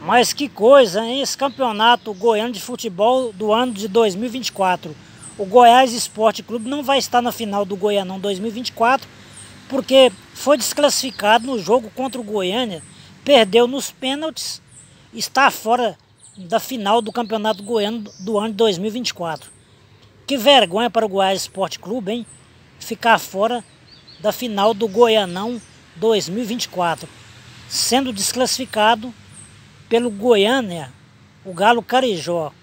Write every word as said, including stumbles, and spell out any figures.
Mas que coisa, hein? Esse campeonato goiano de futebol do ano de dois mil e vinte e quatro. O Goiás Esporte Clube não vai estar na final do Goianão dois mil e vinte e quatro, porque foi desclassificado no jogo contra o Goiânia, perdeu nos pênaltis, está fora da final do Campeonato Goiano do ano de dois mil e vinte e quatro. Que vergonha para o Goiás Esporte Clube, hein? Ficar fora da final do Goianão dois mil e vinte e quatro, sendo desclassificado pelo Goiânia, o Galo Carijó.